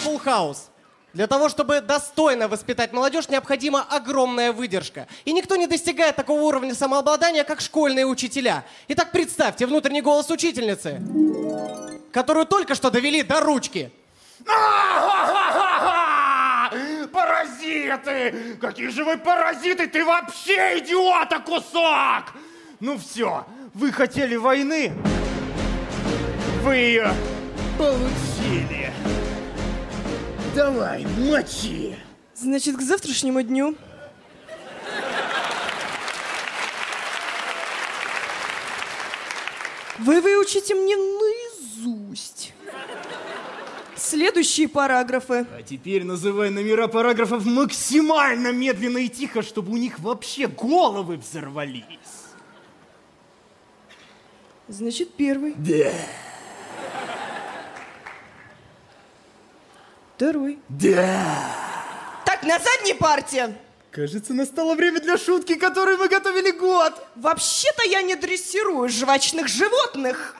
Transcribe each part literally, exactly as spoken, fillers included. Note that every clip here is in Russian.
Full House. Для того, чтобы достойно воспитать молодежь, необходима огромная выдержка. И никто не достигает такого уровня самообладания, как школьные учителя. Итак, представьте внутренний голос учительницы, которую только что довели до ручки. Паразиты! Какие же вы паразиты! Ты вообще идиота кусок! Ну все, вы хотели войны, вы ее получили. Давай, мочи! Значит, к завтрашнему дню. Вы выучите мне наизусть следующие параграфы. А теперь называй номера параграфов максимально медленно и тихо, чтобы у них вообще головы взорвались. Значит, первый. Да. Второй. Да. Так, на задней парте. Кажется, настало время для шутки, которую мы готовили год. Вообще-то я не дрессирую жвачных животных.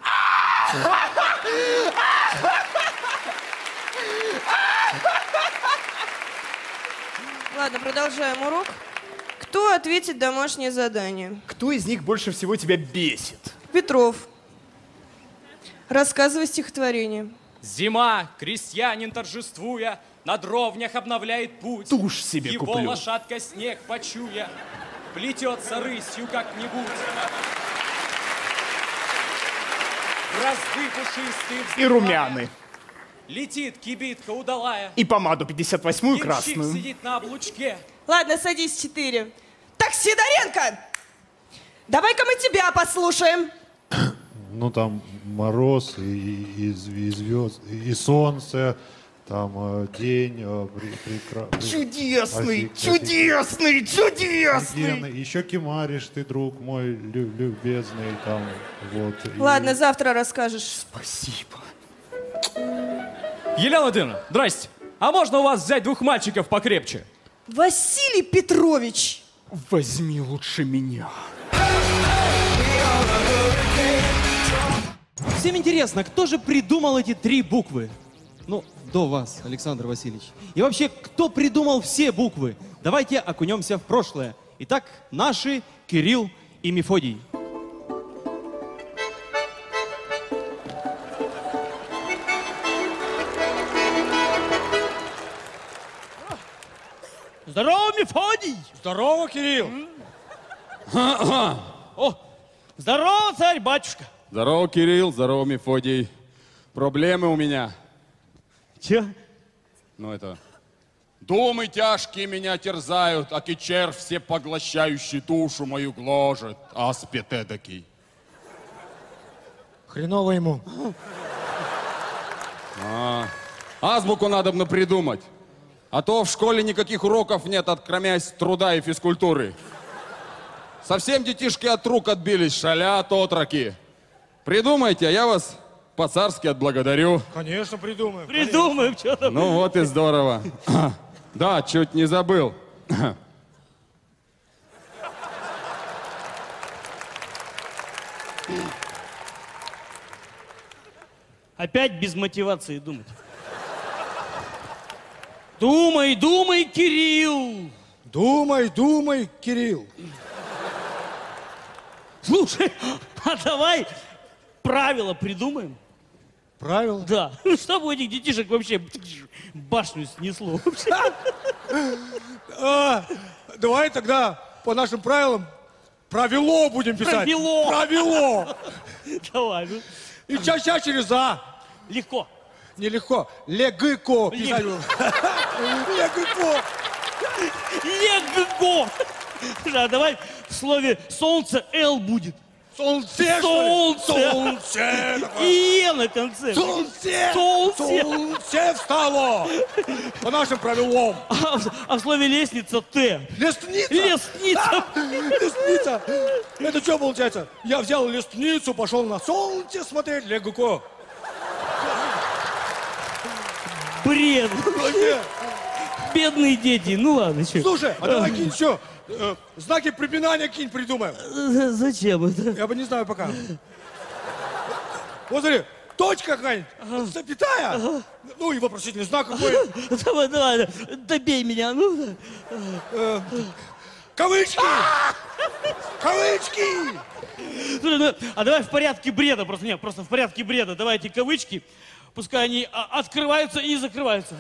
Ладно, продолжаем урок. Кто ответит домашнее задание? Кто из них больше всего тебя бесит? Петров. Рассказывай стихотворение. Зима, крестьянин торжествуя, на дровнях обновляет путь. Тушь себе Его куплю. лошадка снег почуя, плетется рысью как-нибудь. Бразды пушистые И румяны. Летит кибитка удалая. И помаду пятьдесят восьмую Ямщик красную. сидит на облучке. Ладно, садись, четыре. Так, Сидоренко, давай-ка мы тебя послушаем. Ну, там мороз, и, и, и звезд, и солнце, там э, день э, прекрасный. Чудесный, чудесный, чудесный. Еще кемаришь ты, друг мой лю любезный, там, вот. Ладно, и... завтра расскажешь. Спасибо. Елена Владимировна, здрасте. А можно у вас взять двух мальчиков покрепче? Василий Петрович. Возьми лучше меня. Всем интересно, кто же придумал эти три буквы? Ну, до вас, Александр Васильевич. И вообще, кто придумал все буквы? Давайте окунемся в прошлое. Итак, наши Кирилл и Мефодий. Здорово, Мефодий! Здорово, Кирилл! О, здорово, царь-батюшка! Здорово, Кирилл, здорово, Мефодий. Проблемы у меня. Че? Ну это... Думы тяжкие меня терзают, аки червь всепоглощающий душу мою гложет, аспид эдакий. Хреново ему. А, азбуку надо придумать. А то в школе никаких уроков нет, откромясь труда и физкультуры. Совсем детишки от рук отбились, шалят отроки. Придумайте, а я вас по-царски отблагодарю. Конечно, придумаем. Придумаем, что там. Ну вот и здорово. Да, чуть не забыл. Опять без мотивации думать. Думай, думай, Кирилл! Думай, думай, Кирилл. Слушай, а давай правила придумаем. Правила? Да. Чтобы у этих детишек вообще башню снесло. А, давай тогда по нашим правилам правило будем писать. Правило. Правило. Давай. Ну. И ча-ча через А. Легко. Нелегко. Легко писать. Легко. Легко. А давай в слове солнце Л будет. Солнце. Солнце. Солнце. И Е на конце. Солнце. Солнце. Солнце встало. По нашим правилам. А, а в слове лестница Т. Лестница. Лестница. Лестница. Это что получается? Я взял лестницу, пошел на солнце смотреть. Легко. Бред. Бедные дети. Ну ладно, что. Слушай, а давай кинь еще. Э, знаки препинания кинь придумаем. Зачем это? Я бы не знаю пока. Вот смотри, точка какая-нибудь, ага. запятая, ага. ну и вопросительный знак какой. Давай, давай, добей меня, ну. Э, кавычки! Кавычки! Слушай, ну, а давай в порядке бреда, просто нет, просто в порядке бреда. Давайте кавычки, пускай они а, открываются и закрываются.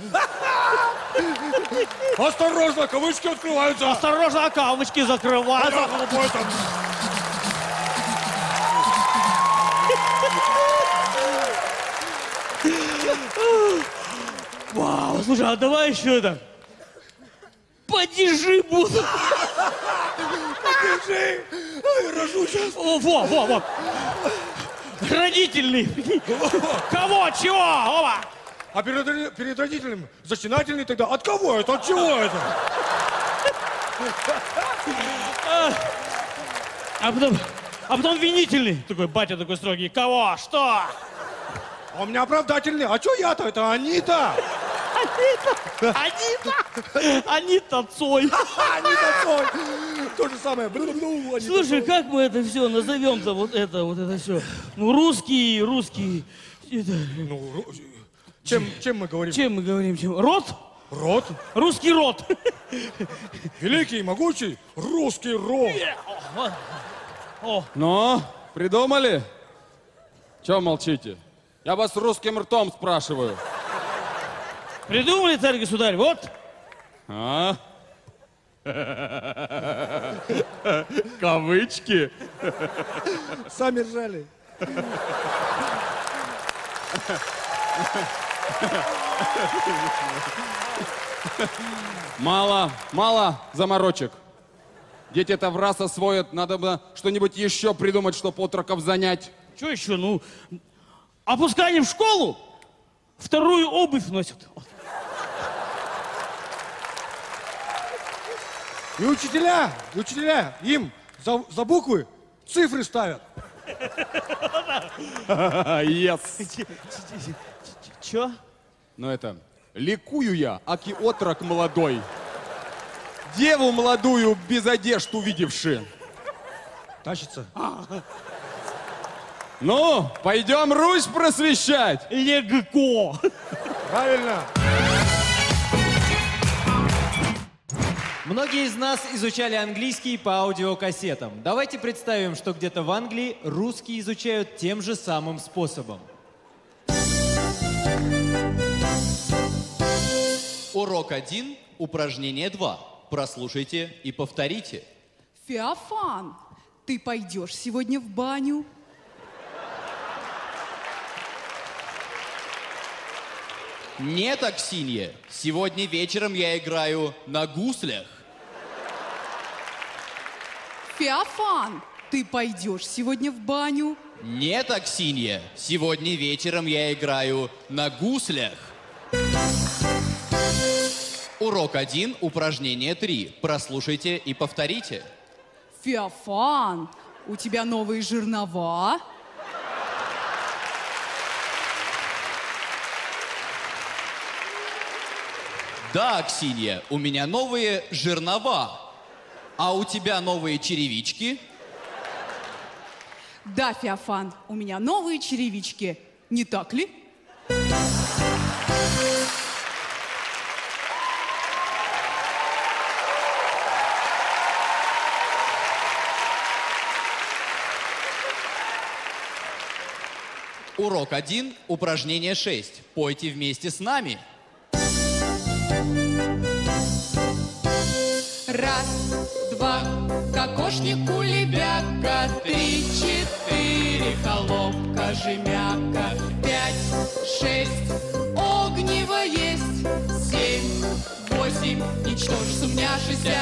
Осторожно, кавычки открываются. Осторожно, кавычки закрываются. Вау, слушай, а давай еще это. Падежи буду. Падежи. Ой, рожу сейчас. О, во, во, во. Родительный. Кого, чего? Оба. А перед, перед родителем зачинательный тогда. От кого это? От чего это? А, а потом, а потом винительный. Такой батя такой строгий. Кого? Что? А у меня оправдательный. А что я-то? Это они-то. Анита! Анита! Анита Цой! Анита Цой! То же самое. Слушай, как мы это все назовем-то, вот это, вот это все? Ну, русский, русский... Это... Ну, чем, чем мы говорим? Чем мы говорим? Чем? Род? Род? Русский род. Великий, могучий русский род. Ну, придумали? Чего молчите? Я вас русским ртом спрашиваю. Придумали, царь-государь, вот. А? Кавычки. Сами ржали. Мало, мало заморочек. Дети это в раз освоят. Надо бы что-нибудь еще придумать, чтоб отроков занять. Что еще? Ну, а пускай они в школу вторую обувь носят. И учителя, и учителя им за, за буквы цифры ставят. Yes. Чё? Ну это, ликую я, аки отрок молодой. Деву молодую без одежд увидевши. Тащится. Ну, пойдем Русь просвещать. Легко. Правильно. Многие из нас изучали английский по аудиокассетам. Давайте представим, что где-то в Англии русский изучают тем же самым способом. Урок один, упражнение два. Прослушайте и повторите. Феофан, ты пойдешь сегодня в баню? Нет, Аксинья, сегодня вечером я играю на гуслях. Феофан, ты пойдешь сегодня в баню? Нет, Аксинья, сегодня вечером я играю на гуслях. Урок один, упражнение три. Прослушайте и повторите. Феофан, у тебя новые жернова? Да, Аксинья, у меня новые жернова. А у тебя новые черевички? Да, Феофан, у меня новые черевички. Не так ли? Урок один, упражнение шесть. Пойте вместе с нами. Раз, два, кокошник, кулебяка, три, четыре, холопка, жемяка, пять, шесть, огнево есть, семь, восемь, ничтоже сумняшися.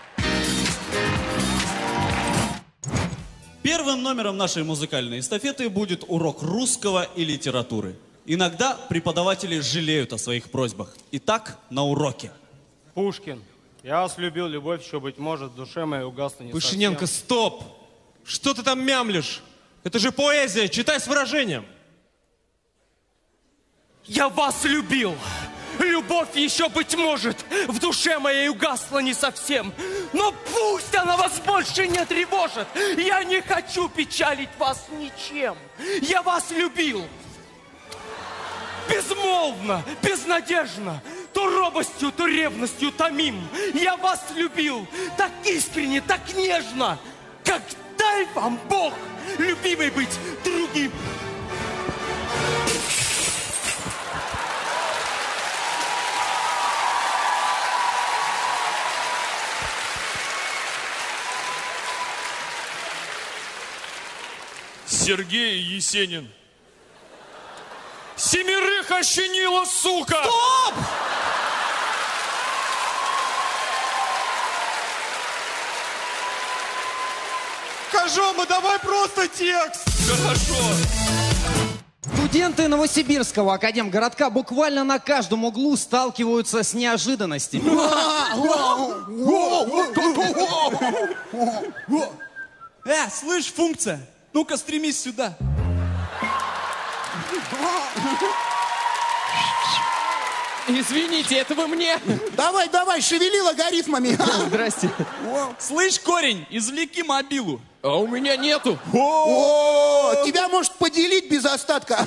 Первым номером нашей музыкальной эстафеты будет урок русского и литературы. Иногда преподаватели жалеют о своих просьбах. Итак, на уроке. Пушкин. Я вас любил, любовь еще, быть может, в душе моей угаснет не Пышененко, совсем. стоп! Что ты там мямлишь? Это же поэзия, читай с выражением. Я вас любил. Любовь еще, быть может, в душе моей угасла не совсем. Но пусть она вас больше не тревожит. Я не хочу печалить вас ничем. Я вас любил. безмолвно, безнадежно, то робостью, то ревностью томим. Я вас любил так искренне, так нежно, как дай вам Бог, любимый, быть другим. Сергей Есенин. Семерых ощенила, сука! Стоп! Кожома, давай просто текст! Хорошо. Студенты Новосибирского академгородка буквально на каждом углу сталкиваются с неожиданностями. Э, слышь, функция, ну-ка стремись сюда. Извините, это вы мне? Давай, давай, шевели логарифмами. Здрасте. Слышь, корень, извлеки мобилу. А у меня нету. О, тебя может поделить без остатка.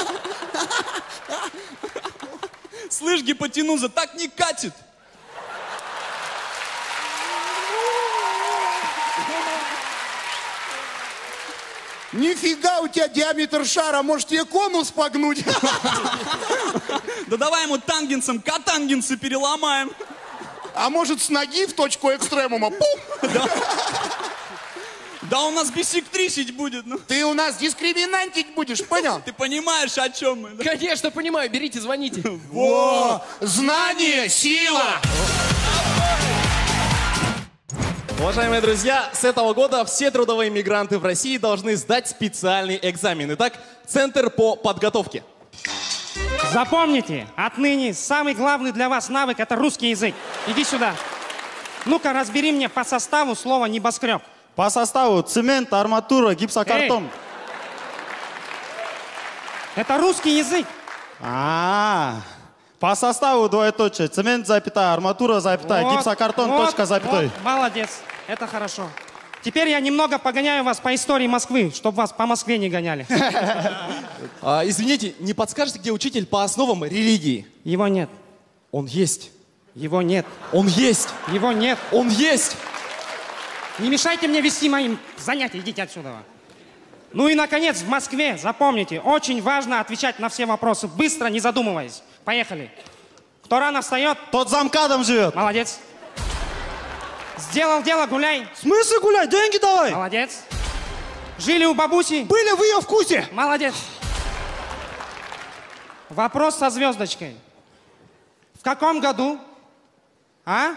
Слышь, гипотенуза, так не катит. Нифига у тебя диаметр шара, может тебе конус погнуть? Да давай ему тангенсом котангенсы переломаем. А может с ноги в точку экстремума? Пум! Да у нас бисектрисить будет. Ну. Ты у нас дискриминантить будешь, понял? Ты понимаешь, о чем мы? Да? Конечно, понимаю, берите, звоните. Во! Знание, сила! Уважаемые друзья, с этого года все трудовые мигранты в России должны сдать специальный экзамен. Итак, Центр по подготовке. Запомните, отныне самый главный для вас навык – это русский язык. Иди сюда. Ну-ка, разбери мне по составу слово «небоскреб». По составу цемент, арматура, гипсокартон. Эй! Это русский язык. А, -а, -а. По составу двоеточие. Цемент, запятая, арматура, запятая, Вот, гипсокартон, вот, точка, запятой. Вот, молодец, это хорошо. Теперь я немного погоняю вас по истории Москвы, чтобы вас по Москве не гоняли. А, извините, не подскажете, где учитель по основам религии? Его нет. Он есть. Его нет. Он есть. Его нет. Он есть. Не мешайте мне вести мои занятия, идите отсюда. Ну и, наконец, в Москве, запомните, очень важно отвечать на все вопросы, быстро, не задумываясь. Поехали. Кто рано встает? Тот за МКАДом живет. Молодец. Сделал дело, гуляй. В смысле гуляй? Деньги давай. Молодец. Жили у бабуси? Были в ее вкусе. Молодец. Вопрос со звездочкой. В каком году? А?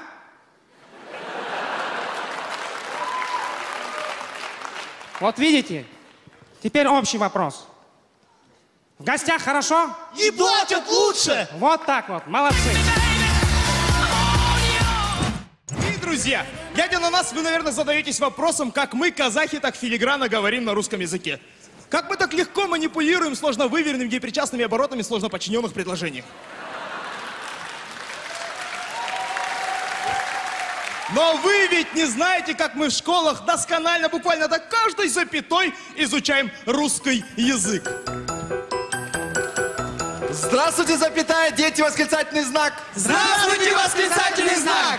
Вот видите? Теперь общий вопрос. В гостях хорошо? И платят лучше. Вот так вот, молодцы. И, друзья, глядя на нас, вы, наверное, задаетесь вопросом, как мы, казахи, так филигранно говорим на русском языке. Как мы так легко манипулируем сложно выверенными гипричастными оборотами сложно подчиненных предложениях. Но вы ведь не знаете, как мы в школах досконально, буквально до каждой запятой изучаем русский язык. Здравствуйте, запятая, дети, восклицательный знак. Здравствуйте, восклицательный знак!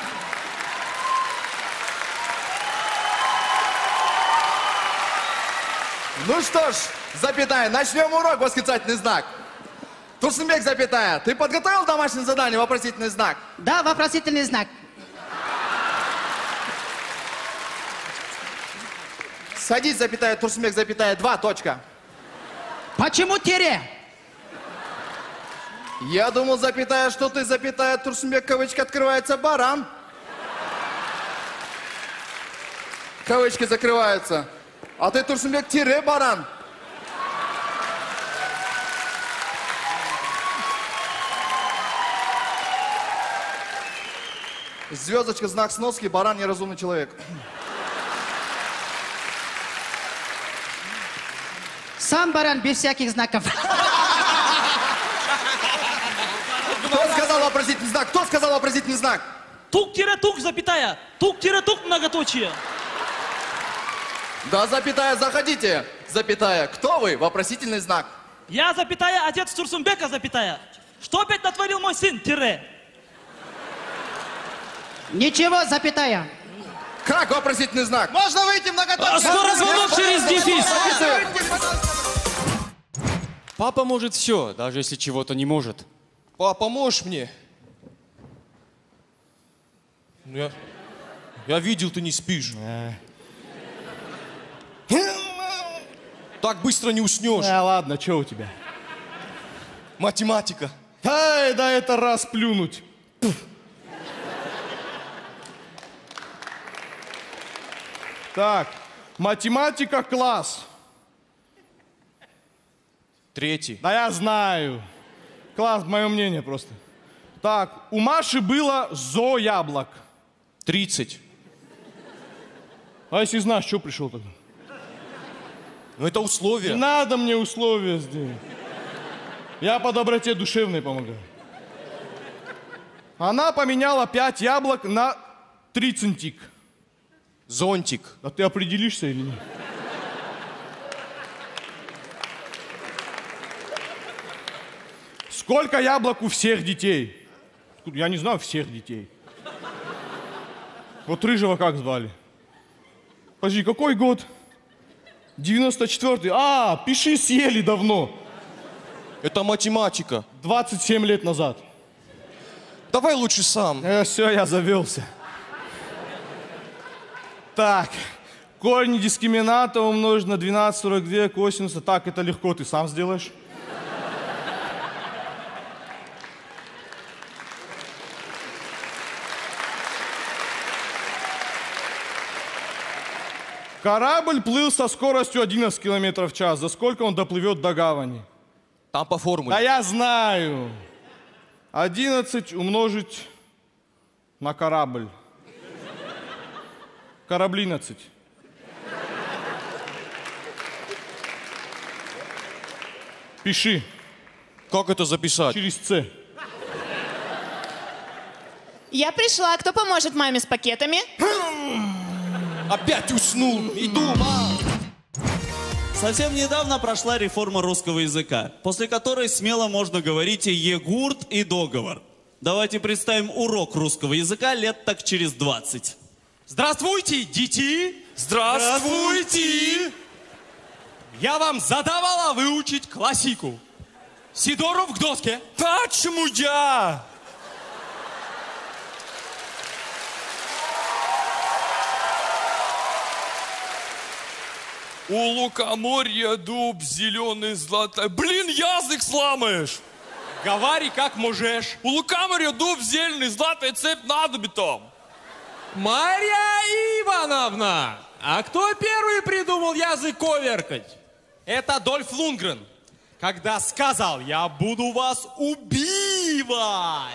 Ну что ж, запятая, начнем урок, восклицательный знак. Турсынбек, запятая, ты подготовил домашнее задание, вопросительный знак? Да, вопросительный знак. Садись, запятая, Турсынбек, запятая, два, точка. Почему тире? Я думал, запятая, что ты, запятая, Турсынбек, кавычка, открывается, баран. Кавычки закрываются. А ты, Турсынбек, тире, баран. Звездочка, знак сноски, баран, неразумный человек. Сам баран без всяких знаков. Кто сказал вопросительный знак? Кто сказал вопросительный знак? Тук-тук, запятая. Тук-тук, многоточие. Да, запятая, заходите. Запятая, кто вы? Вопросительный знак. Я, запятая, отец Турсунбека, запятая. Что опять натворил мой сын, тире? Ничего, запятая. Как вопросительный знак? Можно выйти многоточие? А скоро звонок через дефис. Папа может все, даже если чего-то не может. Папа, можешь мне? Ну, Я, я видел, ты не спишь. Так быстро не уснешь. А, ладно, что у тебя? Математика. Ай, да это раз плюнуть. Так, математика класс. Третий. Да я знаю. Класс, мое мнение просто. Так, у Маши было зо яблок. Тридцать. А если знаешь, что пришел тогда? Ну это условие. Не надо мне условия здесь. Я по доброте душевной помогаю. Она поменяла пять яблок на трицентик. Зонтик. А ты определишься или нет? Сколько яблок у всех детей? Я не знаю всех детей. Вот рыжего как звали? Подожди, какой год? девяносто четвёртый. А, пиши, съели давно. Это математика. двадцать семь лет назад. Давай лучше сам. Э, все, я завелся. Так, корень дискримината умножить на двенадцать сорок два косинуса. Так, это легко, ты сам сделаешь. Корабль плыл со скоростью одиннадцать километров в час. За сколько он доплывет до гавани? Там по формуле. Да я знаю. одиннадцать умножить на корабль. Кораблинадцать. Пиши. Как это записать? Через С. Я пришла. Кто поможет маме с пакетами? Опять уснул. Иду, мам. Совсем недавно прошла реформа русского языка, после которой смело можно говорить и егурт, и договор. Давайте представим урок русского языка лет так через двадцать. Здравствуйте, дети! Здравствуйте! Я вам задавала выучить классику. Сидоров к доске. Почему я? У лукоморья дуб зеленый золотой. Блин, язык сломаешь! Говори как можешь. У лукоморья дуб зеленый золотой цепь надо там. Марья Ивановна, а кто первый придумал язык коверкать? Это Дольф Лундгрен, когда сказал: я буду вас убивать.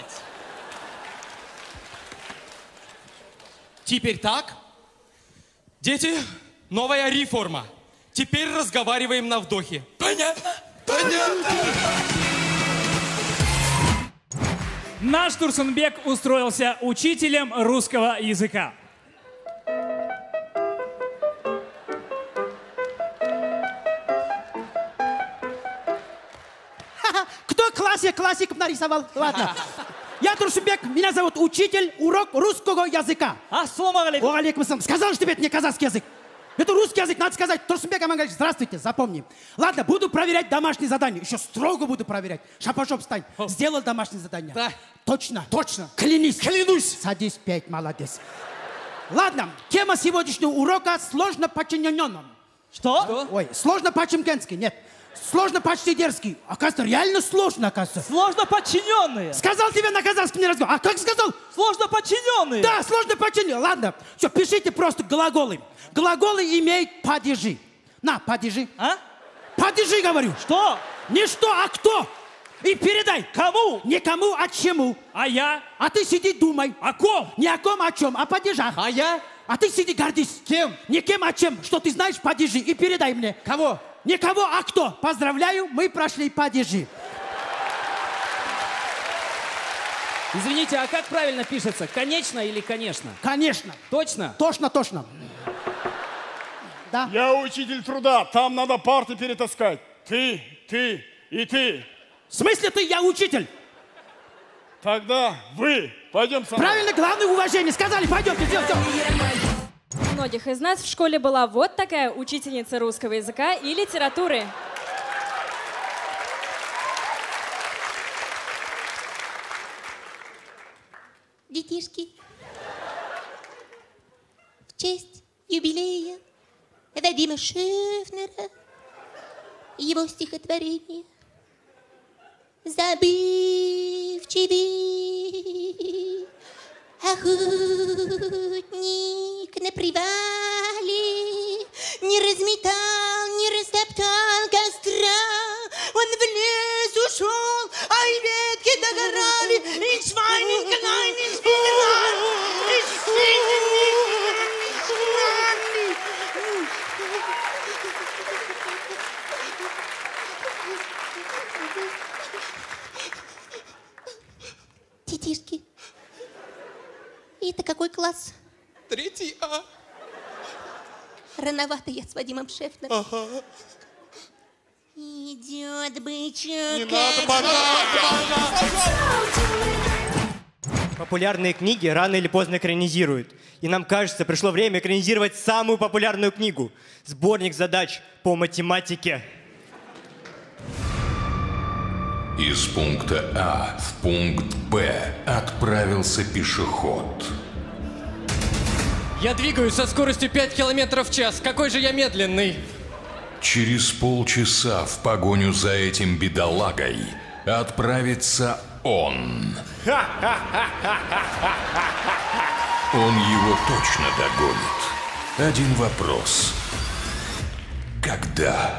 Теперь так? Дети, новая реформа. Теперь разговариваем на вдохе. Понятно? Понятно. Наш Турсунбек устроился учителем русского языка. Кто классик, классик нарисовал? Ладно. Я Турсунбек, меня зовут учитель, урок русского языка. Ассаламу алейкум. Алейкум ассалам. Сказал, что это не казахский язык. Это русский язык, надо сказать. Турсунбек Амангальевич, здравствуйте, запомни. Ладно, буду проверять домашние задания. Еще строго буду проверять. Шапошоп встань. Сделал домашнее задание? Да. Точно? Точно. Клянись. Клянусь. Садись, пять, молодец. Ладно, тема сегодняшнего урока сложно подчиненным. Что? Что? Ой, сложно по-чемкенски, нет. Сложно почти дерзкий. Оказывается, реально сложно, оказывается. Сложно подчиненные. Сказал тебе на казахском не разговор. А как сказал? Сложно подчиненные. Да, сложно подчиненные. Ладно, все, пишите просто глаголы. Глаголы имеют падежи. На, падежи. А? Падежи, говорю. Что? Не что, а кто. И передай. Кому? Не кому, а чему. А я? А ты сиди, думай. О ком? Не о ком, о чем, о падежах. А я? А ты сиди, гордись. Кем? Не кем, а чем. Что ты знаешь, падежи. И передай мне. Кого? Не кого, а кто. Поздравляю, мы прошли падежи. Извините, а как правильно пишется? Конечно или конечно? Конечно. Точно? Точно, точно. Да. Я учитель труда, там надо парты перетаскать. Ты, ты, и ты. В смысле ты? Я учитель. Тогда вы. Пойдем со мной. Правильно, главное уважение. Сказали, пойдемте, все, все. У многих из нас в школе была вот такая учительница русского языка и литературы. Детишки, в честь юбилея Вадима Шефнера и его стихотворение «Забывчивый охотник на привале не разметал, не растоптал костра, он в лес ушел, а и ветки догорали, и швайненько, найненько, и Детишки, это какой класс? Третий А. Рановато я с Вадимом Шефнером. Ага. Идет бычок. Не надо, Популярные книги рано или поздно экранизируют. И нам кажется, пришло время экранизировать самую популярную книгу. Сборник задач по математике. Из пункта А в пункт Б отправился пешеход. Я двигаюсь со скоростью пять километров в час. Какой же я медленный. Через полчаса в погоню за этим бедолагой отправится он. Он его точно догонит. Один вопрос. Когда?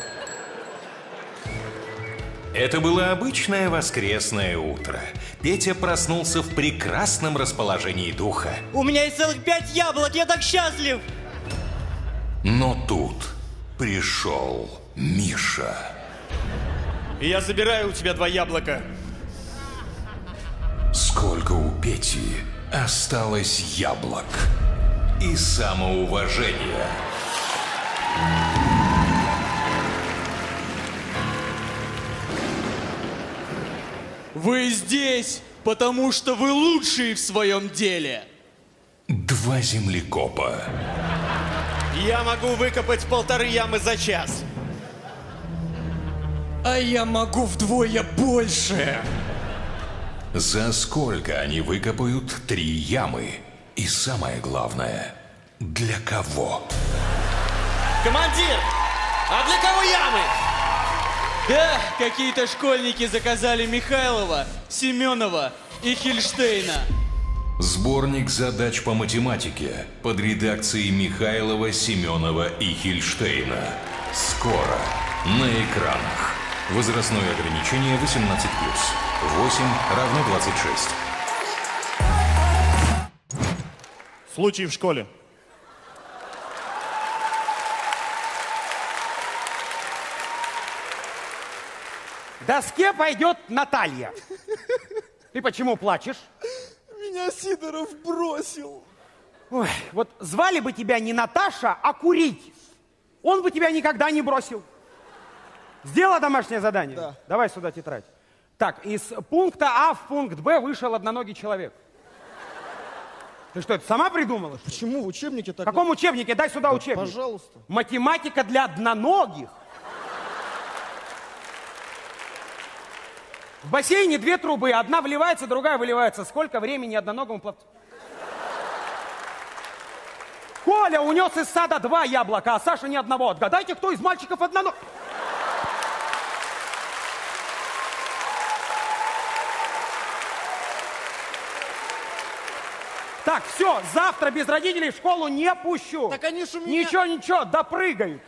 Это было обычное воскресное утро. Петя проснулся в прекрасном расположении духа. У меня есть целых пять яблок, я так счастлив! Но тут пришел Миша. Я забираю у тебя два яблока. Сколько у Пети осталось яблок и самоуважения? Вы здесь, потому что вы лучшие в своем деле. Два землекопа. Я могу выкопать полторы ямы за час. А я могу вдвое больше. За сколько они выкопают три ямы? И самое главное, для кого? Командир, а для кого ямы? Да, какие-то школьники заказали Михайлова, Семенова и Хильштейна. Сборник задач по математике под редакцией Михайлова, Семенова и Хильштейна. Скоро на экранах. Возрастное ограничение восемнадцать плюс. восемь равно двадцать шесть. Случай в школе. К доске пойдет Наталья. Ты почему плачешь? Меня Сидоров бросил. Ой, вот звали бы тебя не Наташа, а Курить. Он бы тебя никогда не бросил. Сделала домашнее задание? Да. Давай сюда тетрадь. Так, из пункта А в пункт Б вышел одноногий человек. Ты что, это сама придумала? Почему в учебнике так? В каком учебнике? Дай сюда Да, учебник. пожалуйста. Математика для одноногих. В бассейне две трубы, одна вливается, другая выливается. Сколько времени одноногому пловцу? Коля унес из сада два яблока, а Саша ни одного. Отгадайте, кто из мальчиков одноног... Так, все, завтра без родителей в школу не пущу. Так они ж у меня... Ничего, ничего, допрыгают.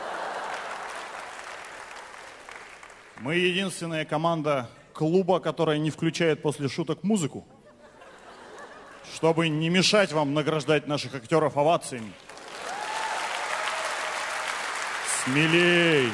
Мы единственная команда клуба, которая не включает после шуток музыку. Чтобы не мешать вам награждать наших актеров овациями. Смелей!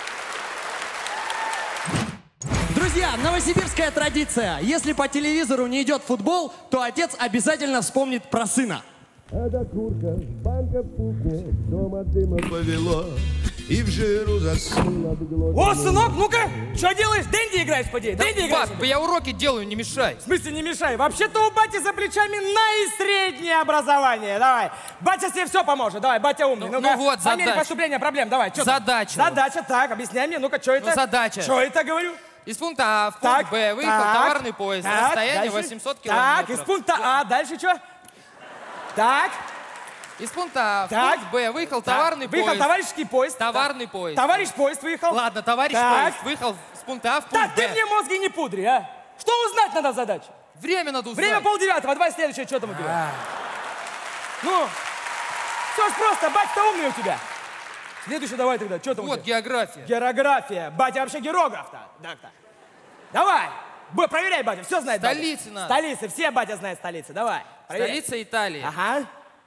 Друзья, новосибирская традиция. Если по телевизору не идет футбол, то отец обязательно вспомнит про сына. А до курка, банка в кухне, дома дыма повело. и в жиру заснула. О, сынок, ну-ка, что делаешь? Дэнди играешь, поди? Да, Дэнди играешь? пап, я уроки делаю, не мешай. В смысле не мешай? Вообще-то у бати за плечами наисреднее образование. Давай. Батя тебе все поможет. Давай, батя умный. Ну, Ну-ка, ну вот, по мере задача. поступления проблем. Давай, что там? Задача. Задача, так, объясняй мне. Ну-ка, что это? Ну, задача. Что это, говорю? Из пункта А в пункт Так, Б выехал так, товарный поезд. так, Расстояние дальше. восемьсот Так, километров. из пункта А, дальше что? Так. Из пункта А в Так. пункт Б выехал Так. товарный Выехал поезд. товарищеский поезд. Товарный поезд. Товарищ поезд выехал. Ладно, товарищ Так. поезд выехал с пункта А в пункт Так, Б. ты мне мозги не пудри, а? Что узнать надо в задаче? Время надо узнать. Время полдевятого, давай следующее, что там у тебя? Ну, все ж просто, батя-то умный у тебя. Следующее давай тогда, что там Вот, у тебя? география. География. Батя вообще географ-то. Так-то. Давай. Б, проверяй, батя, все знает батя. Столицы надо. Столицы, все батя знает столицы, давай. проверяй. Столица Италии. Ага.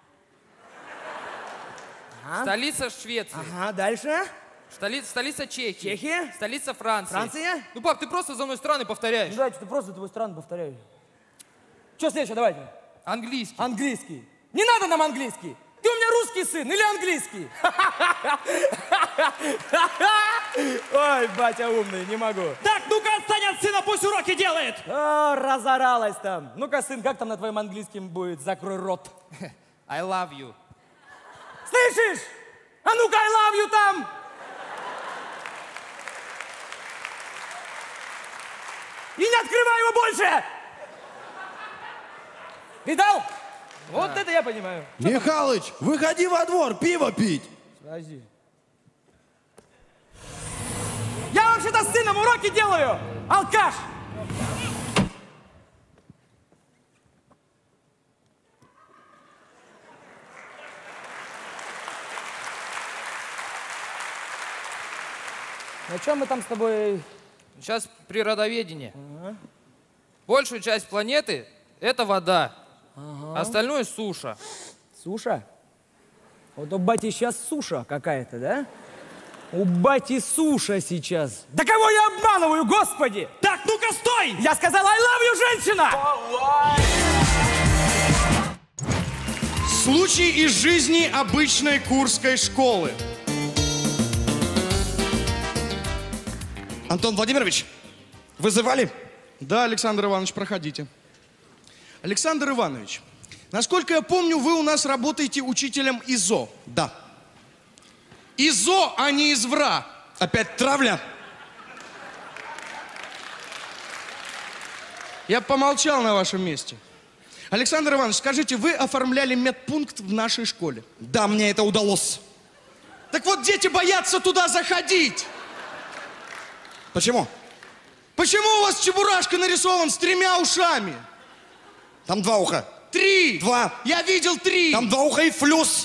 Ага. Столица Швеции. Ага, дальше. Столи- Столица Чехии. Чехия. Столица Франции. Франция. Ну, пап, ты просто за мной страны повторяешь. Ну, давайте, ты просто твою страну повторяй. Что следующее, давайте. Английский. Английский. Не надо нам английский. Ты у меня русский сын или английский? Ой, батя умный, не могу. Так, ну-ка отстань от сына, пусть уроки делает. О, разоралась там. Ну-ка, сын, как там на твоем английском будет? Закрой рот. I love you. Слышишь? А ну-ка, I love you там. И не открывай его больше. Видал? Вот это я понимаю. Михалыч, выходи во двор, пиво пить. Подожди. Я вообще-то с сыном уроки делаю, алкаш! На чем мы там с тобой? Сейчас природоведение. Ага. Большую часть планеты — это вода. Ага. Остальное — суша. Суша? Вот у бати сейчас суша какая-то, да? У бати суша сейчас. Да кого я обманываю, господи? Так, ну-ка, стой! Я сказал, I love you, женщина! Случай из жизни обычной курской школы. Антон Владимирович, вызывали? Да, Александр Иванович, проходите. Александр Иванович, насколько я помню, вы у нас работаете учителем ИЗО. Да. ИЗО, а не извра. Опять травля? Я бы помолчал на вашем месте. Александр Иванович, скажите, вы оформляли медпункт в нашей школе? Да, мне это удалось. Так вот, дети боятся туда заходить. Почему? Почему у вас чебурашка нарисован с тремя ушами? Там два уха. Три! Два. Я видел три! Там два уха и флюс.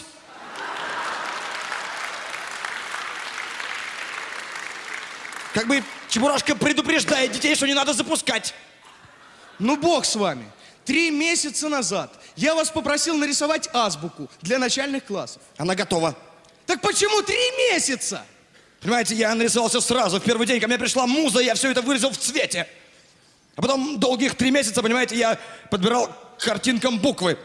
Как бы чебурашка предупреждает детей, что не надо запускать. Ну, бог с вами. Три месяца назад я вас попросил нарисовать азбуку для начальных классов. Она готова. Так почему три месяца? Понимаете, я нарисовался сразу. В первый день ко мне пришла муза, я все это вырезал в цвете. А потом долгих три месяца, понимаете, я подбирал к картинкам буквы.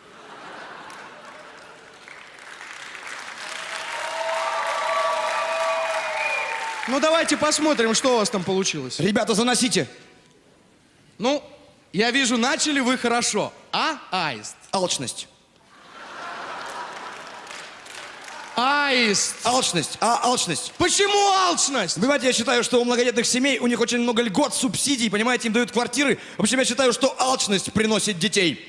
Ну, давайте посмотрим, что у вас там получилось. Ребята, заносите. Ну, я вижу, начали вы хорошо. А, аист? Алчность. Аист. Алчность. А, алчность. Почему алчность? Понимаете, я считаю, что у многодетных семей, у них очень много льгот, субсидий, понимаете, им дают квартиры. В общем, я считаю, что алчность приносит детей.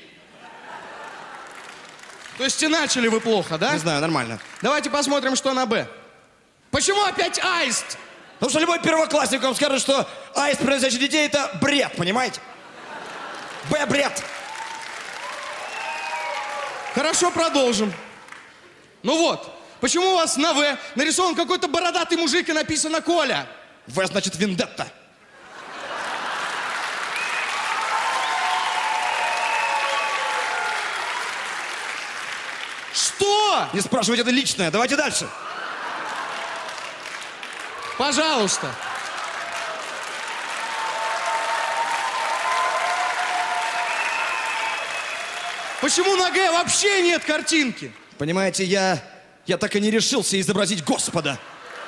То есть и начали вы плохо, да? Не знаю, нормально. Давайте посмотрим, что на Б. Почему опять аист? Потому что любой первоклассник вам скажет, что аист, приносящий детей, это бред, понимаете? Б, бред. Хорошо, продолжим. Ну вот, почему у вас на В нарисован какой-то бородатый мужик и написано Коля? В значит вендетта. Что? Не спрашивайте, это личное. Давайте дальше. Пожалуйста. Почему на Г вообще нет картинки? Понимаете, я, я так и не решился изобразить Господа.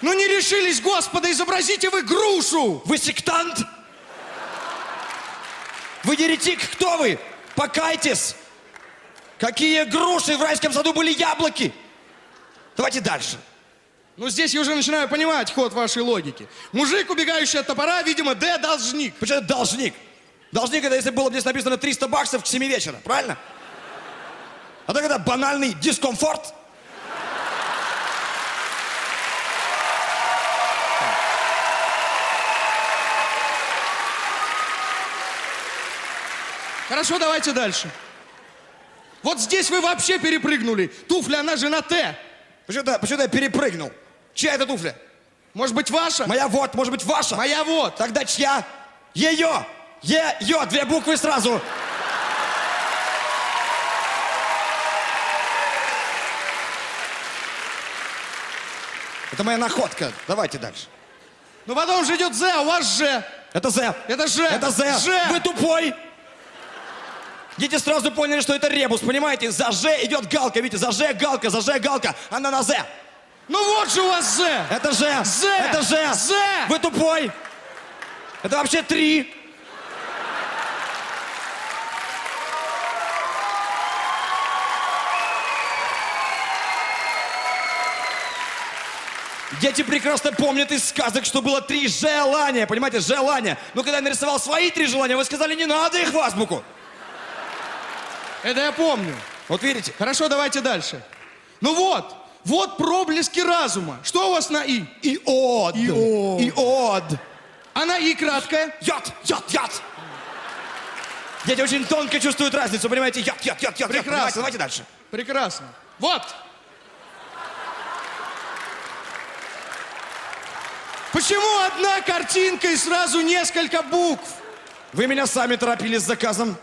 Ну не решились, Господа, изобразите вы грушу! Вы сектант? Вы еретик? Кто вы? Покайтесь! Какие груши? В райском саду были яблоки! Давайте дальше. Ну, здесь я уже начинаю понимать ход вашей логики. Мужик, убегающий от топора, видимо, Д, должник. Почему это должник? Должник это если было бы здесь написано триста баксов к семи вечера, правильно? А так это банальный дискомфорт. Хорошо, давайте дальше. Вот здесь вы вообще перепрыгнули. Туфля, она же на Т. Почему-то, почему-то я перепрыгнул. Чья это туфля? Может быть, ваша? Моя вот, может быть, ваша? Моя вот. Тогда чья? Ее! Ее! Две буквы сразу. Это моя находка. Давайте дальше. Ну потом же идет З, а у вас Ж. Это З. Это Ж. Это З. Ж. Вы тупой. Дети сразу поняли, что это ребус, понимаете? За Ж идет галка, видите? За Ж галка, за Ж галка. Она на З. Ну вот же у вас З. Это Ж. З. Это Ж. З. Вы тупой. Это вообще три. Дети прекрасно помнят из сказок, что было три желания, понимаете, желания. Но когда я нарисовал свои три желания, вы сказали, не надо их в азбуку. Это я помню. Вот видите? Хорошо, давайте дальше. Ну вот, вот проблески разума. Что у вас на И? Иод. Иод. Иод. А на И краткое? Яд, яд, яд. Дети очень тонко чувствуют разницу, понимаете? Яд, яд, яд, яд. Прекрасно. Давайте дальше. Прекрасно. Вот. Почему одна картинка и сразу несколько букв? Вы меня сами торопили с заказом.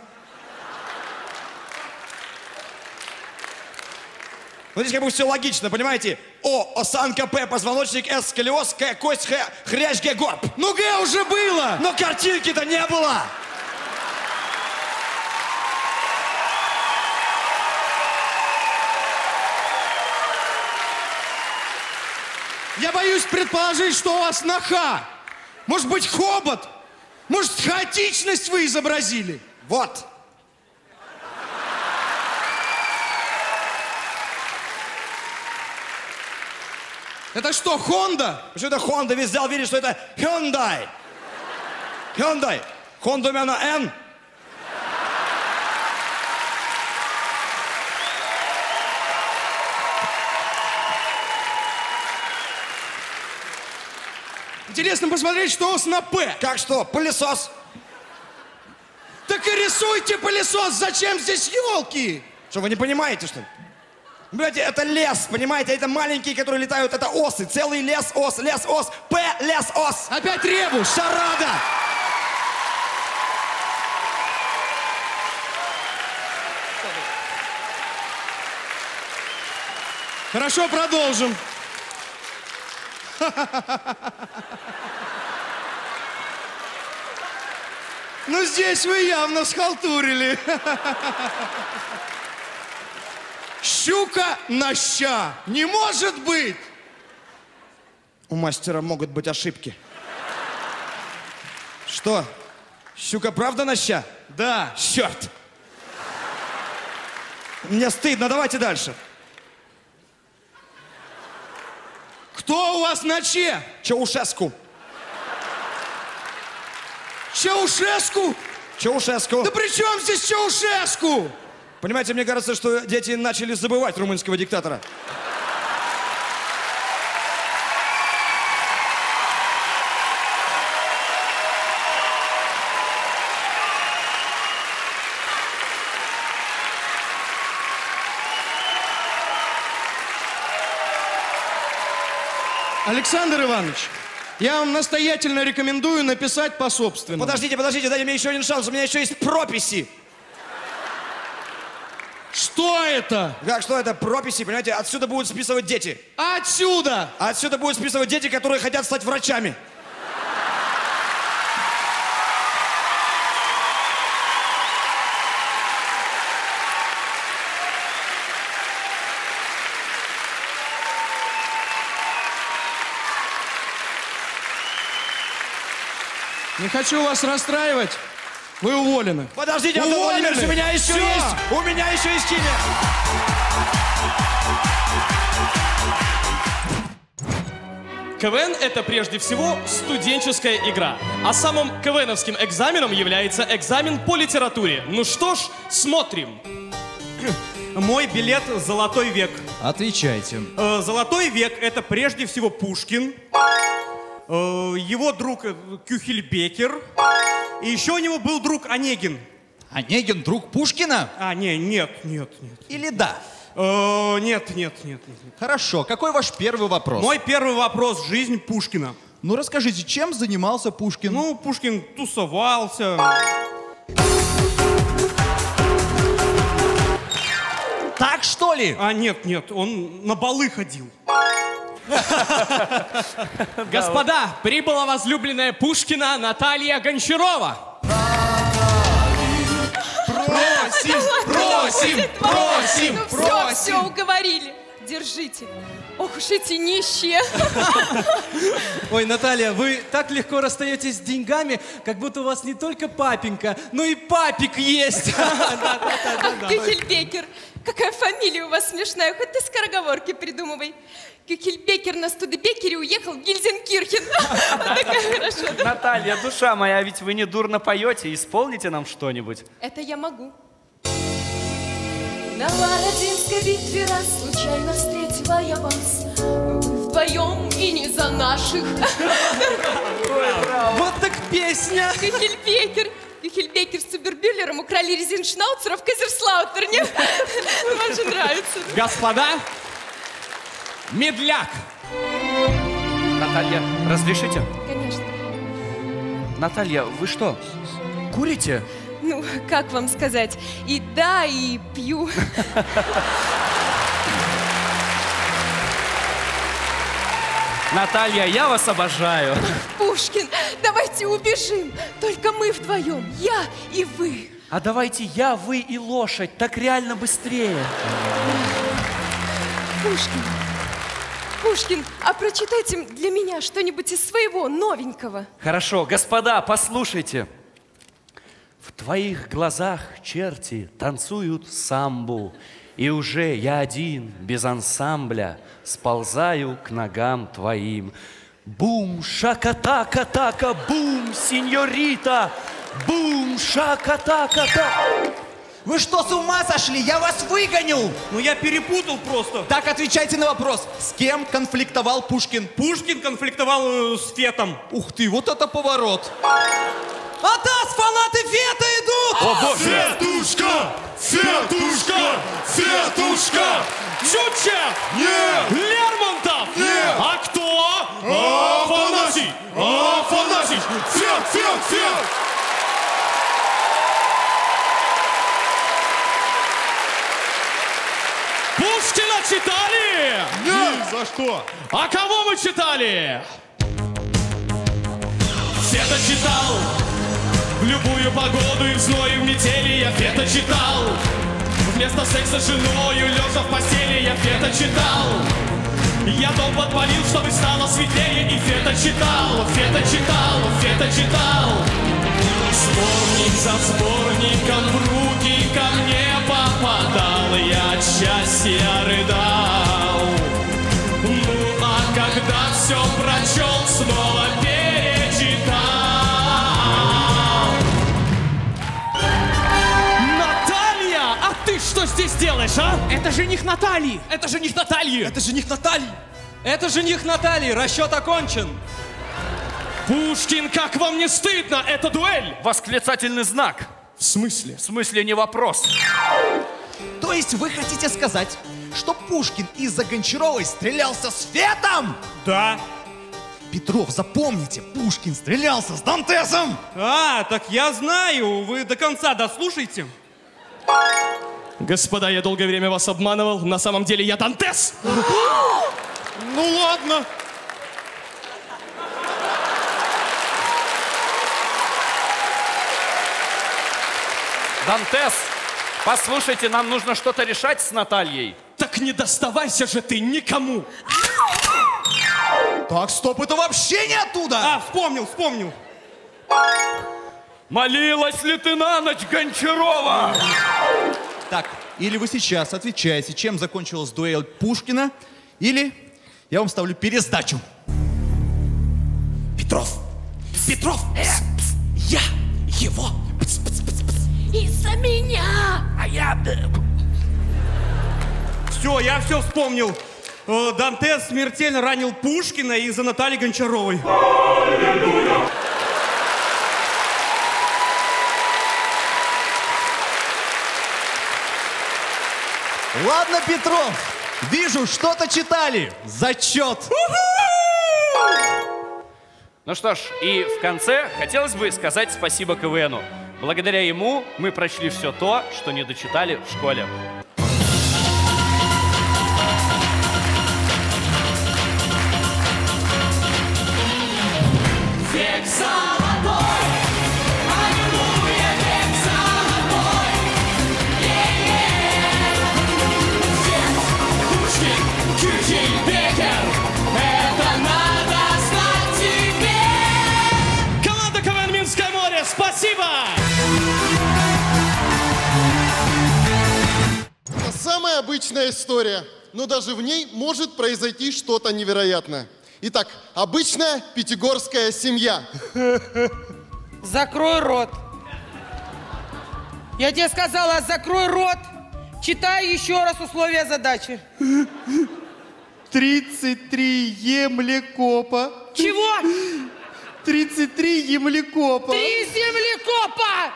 Вот здесь как бы все логично, понимаете? О, осанка, П, позвоночник, С, сколиоз, К, кость, Х, хрящ, Г, горб. Ну Г уже было. Но картинки-то не было. Я боюсь предположить, что у вас на Х. Может быть, хобот? Может, хаотичность вы изобразили? Вот. Это что, Хонда? Почему это Хонда? Весь зал видит, что это Hyundai. Hyundai. Хонда у меня на Н. Интересно посмотреть, что у вас на П. Как что? Пылесос. Так и рисуйте пылесос. Зачем здесь елки? Что, вы не понимаете, что ли? Понимаете, это лес, понимаете? Это маленькие, которые летают, это осы. Целый лес, ос, лес, ос. П, лес, ос. Опять ребус. Шарада. Хорошо, продолжим. Ну, здесь вы явно схалтурили. Щука на ща. Не может быть. У мастера могут быть ошибки. Что? Щука правда на ща? Да. Черт. Мне стыдно, давайте дальше. Кто у вас на Че? Чаушеску. Чаушеску? Чаушеску. Да при чем здесь Чаушеску? Понимаете, мне кажется, что дети начали забывать румынского диктатора. Александр Иванович, я вам настоятельно рекомендую написать по собственному. Подождите, подождите, дайте мне еще один шанс. У меня еще есть прописи. Что это? Как, что это? Прописи, понимаете? Отсюда будут списывать дети. Отсюда? Отсюда будут списывать дети, которые хотят стать врачами. Не хочу вас расстраивать. Вы уволены. Подождите, Антон Уволены. Владимирович, у меня еще Всё. есть, у меня еще есть химия. КВН — это прежде всего студенческая игра. А самым КВНовским экзаменом является экзамен по литературе. Ну что ж, смотрим. Мой билет — «Золотой век». Отвечайте. Э, «Золотой век» — это прежде всего Пушкин, э, его друг э, Кюхельбекер, и еще у него был друг Онегин. Онегин друг Пушкина? А, не, нет, нет, нет. Или да? Э, нет, нет, нет, нет. Хорошо. Какой ваш первый вопрос? Мой первый вопрос — жизнь Пушкина. Ну расскажите, чем занимался Пушкин? Ну, Пушкин тусовался. Так что ли? А, нет, нет, он на балы ходил. Господа, прибыла возлюбленная Пушкина Наталья Гончарова. Просим, просим, просим, Ну все, все, уговорили. Держите. Ох уж эти нищие. Ой, Наталья, вы так легко расстаетесь с деньгами, как будто у вас не только папенька, но и папик есть. Ах, Кюхельбекер, какая фамилия у вас смешная, хоть ты скороговорки придумывай. Кюхельбекер на Студебекере уехал в Гильзенкирхен. Такая хорошая. Наталья, душа моя, ведь вы не дурно поете, исполните нам что-нибудь. Это я могу. На Бородинской битве раз случайно встретила я вас. Мы вдвоем и не за наших. Вот так песня. Кюхельбекер. Кюхельбекер с Цубербюллером украли резиншнауцера в Казерслаутерне. Вам же нравится. Господа, медляк. Наталья, разрешите? Конечно. Наталья, вы что, курите? Ну, как вам сказать? И да, и пью. Наталья, я вас обожаю. Пушкин, давайте убежим. Только мы вдвоем, я и вы. А давайте я, вы и лошадь, так реально быстрее. Пушкин, Пушкин, а прочитайте для меня что-нибудь из своего новенького. Хорошо, господа, послушайте. В твоих глазах черти танцуют самбу, и уже я один, без ансамбля, сползаю к ногам твоим. Бум, шака-така-така, бум, сеньорита, бум, шака-така-та. Вы что, с ума сошли? Я вас выгоню! Ну я перепутал просто. Так отвечайте на вопрос. С кем конфликтовал Пушкин? Пушкин конфликтовал э, с Фетом. Ух ты, вот это поворот. Атас, фанаты Фета идут! О, боже! Фетушка! Фетушка! Фетушка! Чучев! Нет! Лермонтов! Нет! А кто? Афанасий! Афанасий! Фет, фет, фет! Пушкина читали? Нет! За что? А кого мы читали? Фета читал. В любую погоду и в зной, и в метели я Фета читал. Вместо секса с женою, лежа в постели, я Фета читал. Я дом подпалил, чтобы стало светлее, и Фета читал, Фета читал, Фета читал. Сборник за сборником в руки ко мне попадал, я от счастья рыдал. Ну а когда все прочел, снова перечитал. Наталья, а ты что здесь делаешь, а? Это жених Натальи. Это жених Натальи. Это жених Натальи. Это жених Натальи. Расчет окончен. Пушкин, как вам не стыдно? Это дуэль. Восклицательный знак. В смысле? В смысле не вопрос. То есть вы хотите сказать, что Пушкин из-за Гончаровой стрелялся с Фетом? Да. Петров, запомните, Пушкин стрелялся с Дантесом. А, так я знаю. Вы до конца дослушайте. Господа, я долгое время вас обманывал. На самом деле я Дантес. Ну ладно. Дантес, послушайте, нам нужно что-то решать с Натальей. Так не доставайся же ты никому. Так, стоп, это вообще не оттуда. А, вспомнил, вспомнил. Молилась ли ты на ночь, Гончарова? Так, или вы сейчас отвечаете, чем закончилась дуэль Пушкина, или я вам ставлю пересдачу. Петров! Петров! Э, пс, я его! Пс, пс, пс, пс. Из-за меня! А я... Все, я все вспомнил. Э, Дантес смертельно ранил Пушкина из-за Натальи Гончаровой. Ладно, Петров, вижу, что-то читали. Зачет. Ну что ж, и в конце хотелось бы сказать спасибо КВНу. Благодаря ему мы прочли все то, что не дочитали в школе. Век золотой, аллилуйя, век золотой. Пушкин, Кюхель, Беккер, это надо знать тебе. Команда КВН «Минское море», спасибо! Это самая обычная история, но даже в ней может произойти что-то невероятное. Итак, обычная пятигорская семья. Закрой рот. Я тебе сказала, закрой рот. Читай еще раз условия задачи. тридцать три землекопа. Чего? тридцать три землекопа. Три землекопа!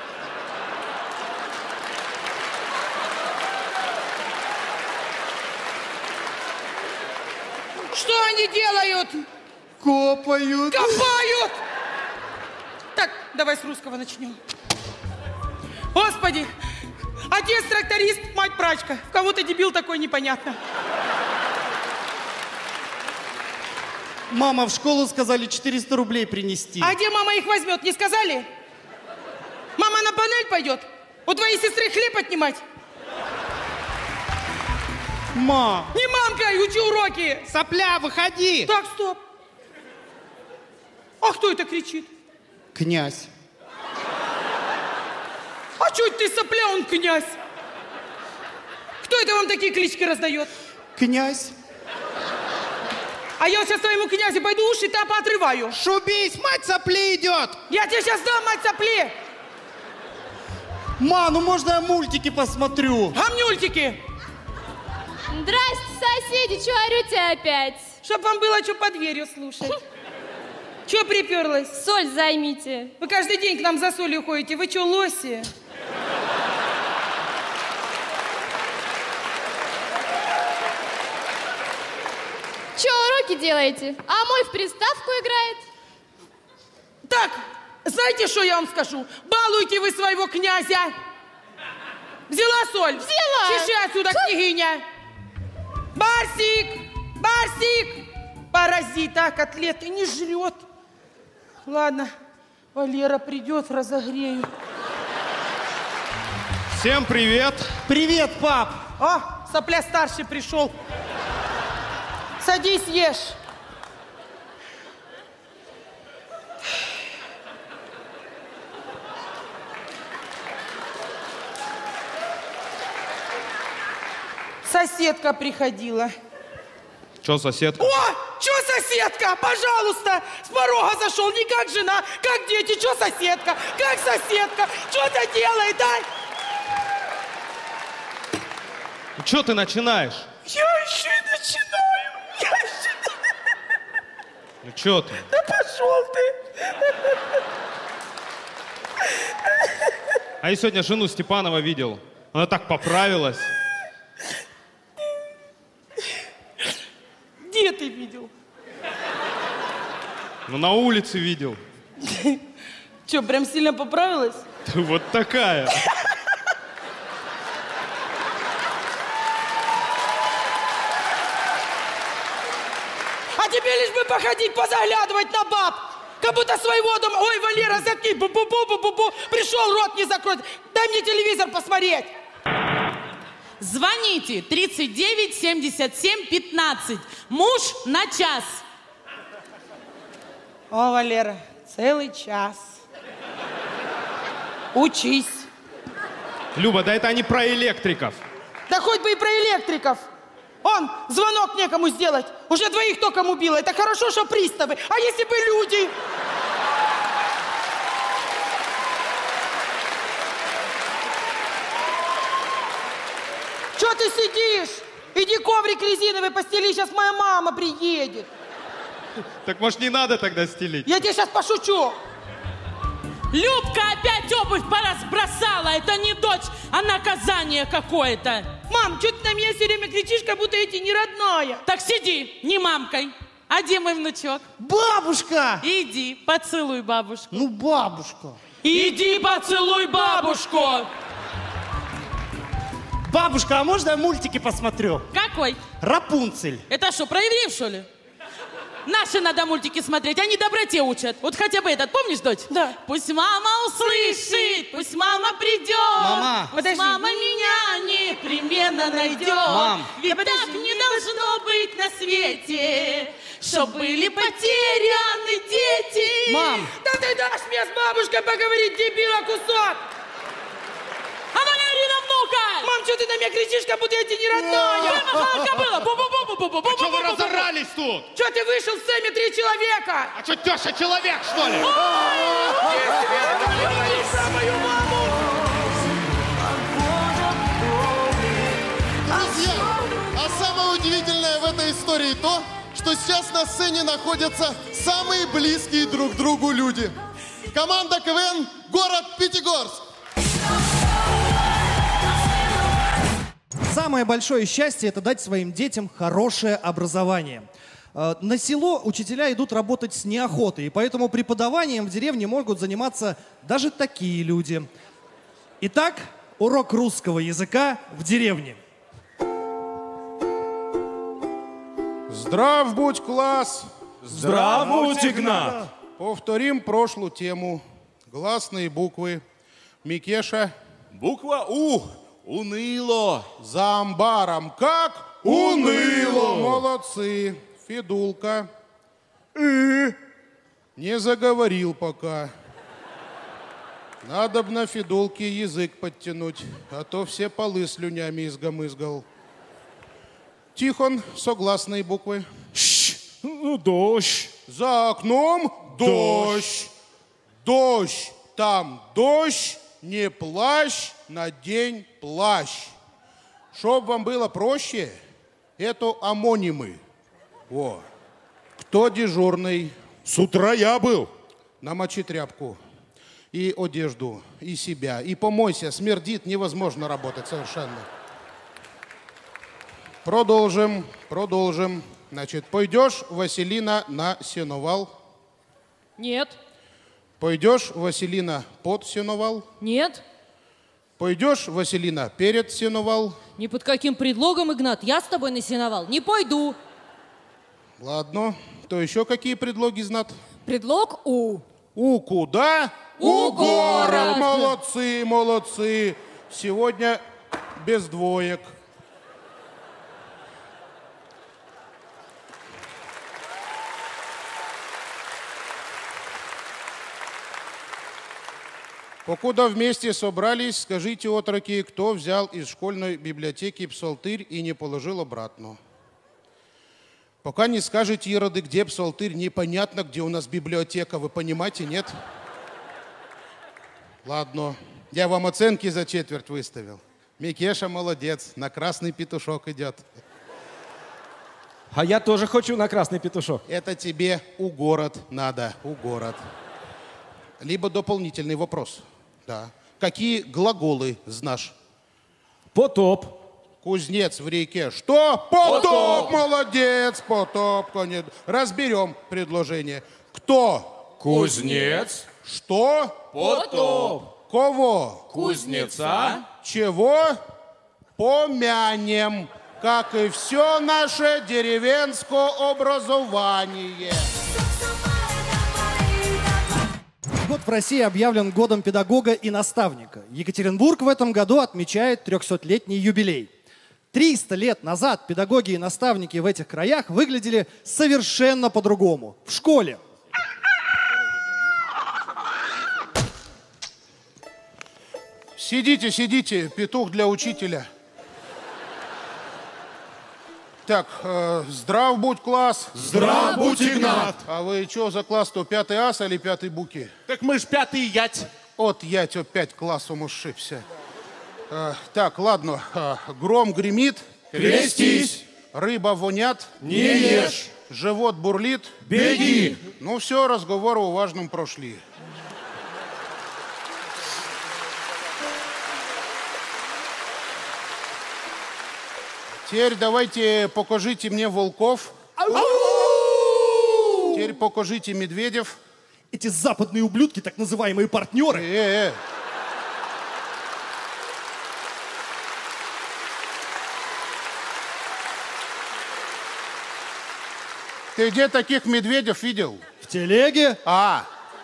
Что они делают? Копают. Копают! Так, давай с русского начнем. Господи! Отец тракторист, мать прачка. В кого ты дебил такой, непонятно. Мама, в школу сказали четыреста рублей принести. А где мама их возьмет, не сказали? Мама на панель пойдет? У твоей сестры хлеб отнимать? Ма. Не мамкай, учи уроки. Сопля, выходи. Так, стоп. А кто это кричит? Князь. А чё это ты сопля, он князь? Кто это вам такие клички раздает? Князь. А я сейчас твоему князю пойду уши там поотрываю. Шубись, мать сопли идет. Я тебе сейчас дам, мать сопли. Ма, ну можно я мультики посмотрю? Гамнюльтики. Здрасте, соседи, чё орёте опять? Чтоб вам было что под дверью слушать. Чё приперлась? Соль займите. Вы каждый день к нам за солью ходите. Вы чё, лоси? Чё уроки делаете? А мой в приставку играет. Так, знаете, что я вам скажу? Балуйте вы своего князя. Взяла соль? Взяла. Чеши отсюда, Что? Княгиня. Барсик! Барсик! Паразит, а котлеты не жрет. Ладно, Валера придет, разогрею. Всем привет. Привет, пап. О, сопля старший пришел. Садись, ешь. Соседка приходила. Че, соседка? О, че соседка? Пожалуйста, с порога зашел, не как жена, как дети. Че соседка? Как соседка? Что-то делает, да? Че ты начинаешь? Я еще и начинаю. Я еще... Ну че ты? Да пошел ты. А я сегодня жену Степанова видел. Она так поправилась. Где ты видел? Ну, на улице видел. Че, прям сильно поправилась? Вот такая. А тебе лишь бы походить, позаглядывать на баб. Как будто своего дома. Ой, Валера, заткни. Бу-бу-бу-бу-бу-бу. Пришел, рот не закроет. Дай мне телевизор посмотреть. Звоните тридцать девять семьдесят семь пятнадцать. Муж на час. О, Валера, Целый час. Учись. Люба, да это они про электриков. Да хоть бы и про электриков. Он, звонок некому сделать. Уже двоих током убило. Это хорошо, что приставы. А если бы люди? Че ты сидишь? Иди коврик резиновый постели, сейчас моя мама приедет. Так может не надо тогда стелить? Я тебе сейчас пошучу. Любка опять обувь поразбросала. Это не дочь, а наказание какое-то. Мам, что ты на меня все время кричишь, как будто я тебе не родная? Так сиди, не мамкой. А где мой внучок? Бабушка! Иди, поцелуй бабушку. Ну, бабушка. Иди, поцелуй бабушку. Бабушка, а можно я мультики посмотрю? Какой? Рапунцель. Это что, про евреев, что ли? Наши надо мультики смотреть, они доброте учат. Вот хотя бы этот, помнишь, дочь? Да. Пусть мама услышит, пусть мама придет. Мама. Пусть Подожди. мама меня непременно найдет. Мам. Ведь Да так подожди. не должно быть на свете, чтоб были потеряны дети. Мам. Да ты дашь мне с бабушкой поговорить, дебила, кусок! А ну не ори на внука! Мам, что ты на меня кричишь, как будто я тебе не родная? Кобыла, бу-бу-бу-бу-бу-бу-бу-бу-бу-бу. А что вы разорались тут? Что ты вышел с Сэмми три человека? А что, Тёша, человек, что ли? Друзья, а самое удивительное в этой истории то, что сейчас на сцене находятся самые близкие друг другу люди. Команда КВН «Город Пятигорск». Самое большое счастье – это дать своим детям хорошее образование. Э, На село учителя идут работать с неохотой, и поэтому преподаванием в деревне могут заниматься даже такие люди. Итак, урок русского языка в деревне. Здрав будь, класс! Здрав будь, Игнат! Повторим прошлую тему. Гласные буквы. Микеша. Буква У. Уныло. За амбаром как? Уныло. Молодцы. Федулка. И. Не заговорил пока. Надо б на Федулке язык подтянуть, а то все полы слюнями изгомызгал. Тихон, согласные буквы. Ш. Ну, дождь. За окном дождь. Дождь. Там дождь, не плащ, надень плащ. Чтоб вам было проще, это амонимы. Во. Кто дежурный? С утра я был. Намочи тряпку. И одежду, и себя. И помойся, смердит, невозможно работать совершенно. Продолжим, продолжим. Значит, пойдешь, Василина, на сеновал? Нет. Пойдешь, Василина, под сеновал? Нет. Пойдешь, Василина, перед сеновал? Ни под каким предлогом, Игнат, я с тобой на сеновал не пойду. Ладно. То еще какие предлоги знат? Предлог У. У куда? У город. Молодцы, молодцы. Сегодня без двоек. Покуда вместе собрались, скажите, отроки, кто взял из школьной библиотеки псалтырь и не положил обратно? Пока не скажете, ироды, где псалтырь, непонятно, где у нас библиотека, вы понимаете, нет? Ладно, я вам оценки за четверть выставил. Микеша молодец, на красный петушок идет. А я тоже хочу на красный петушок. Это тебе у город надо, у город. Либо дополнительный вопрос. Да. Какие глаголы знаешь? Потоп. Кузнец в реке. Что? Потоп! Потоп. Молодец, потоп. Конец. Разберем предложение. Кто? Кузнец. Что? Потоп. Кого? Кузнеца. Чего? Помянем, как и все наше деревенское образование. Год в России объявлен годом педагога и наставника. Екатеринбург в этом году отмечает трехсотлетний юбилей. триста лет назад педагоги и наставники в этих краях выглядели совершенно по-другому. В школе Сидите, сидите, петух для учителя. Так, э, здрав будь, класс. Здрав будь, Игнат. А вы что за класс-то, пятый ас или пятый буки? Так мы ж пятый ять. От ять опять классом ушибся. Э, так, ладно, э, гром гремит. Крестись. Рыба вонят. Не ешь. Живот бурлит. Беги. Ну все, разговоры у важном прошли. Теперь давайте покажите мне волков. Теперь покажите медведев. Эти западные ублюдки, так называемые партнеры. Э-э. Ты где таких медведев видел? В телеге. А.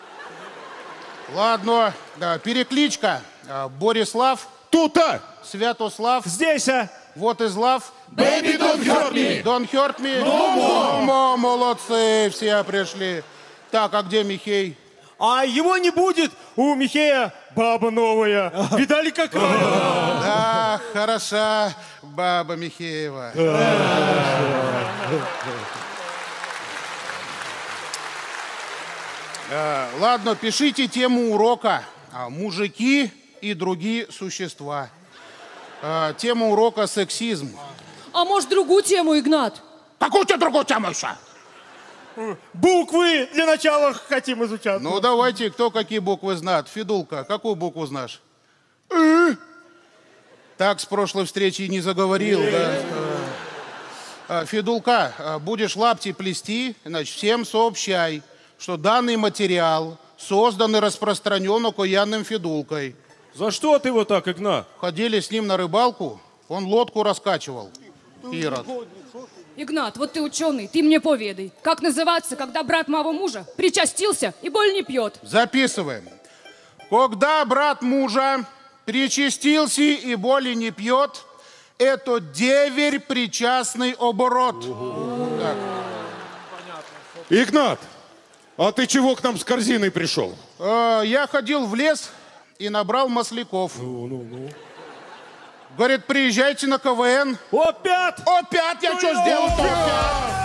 Ладно, да, перекличка. А, Борислав. Тута. Святослав. Здесь, а. Вот из лав. Baby, don't hurt me. Don't hurt me. No more. No more. Молодцы, все пришли. Так, а где Михей? А его не будет. У Михея баба новая. Видали, какая? Да, хороша баба Михеева. А, ладно, пишите тему урока. А, мужики и другие существа. А, тема урока сексизм. А может, другую тему, Игнат? Какую тебе другую тему еще? Буквы для начала хотим изучать. Ну, давайте, кто какие буквы знает. Федулка, какую букву знаешь? «Э». Так с прошлой встречи и не заговорил, да? А, Федулка, а, будешь лапти плести, значит, всем сообщай, что данный материал создан и распространен окаянным Федулкой. За что ты вот так, Игнат? Ходили с ним на рыбалку, он лодку раскачивал. Ирод. Игнат, вот ты ученый, ты мне поведай. Как называться, когда брат моего мужа причастился и боль не пьет? Записываем. Когда брат мужа причастился и боли не пьет, это деверь причастный оборот. Так. Игнат, а ты чего к нам с корзиной пришел? Э, я ходил в лес и набрал масляков. Ну, ну, ну. Говорит, приезжайте на КВН. Опять? Опять я что сделал-то?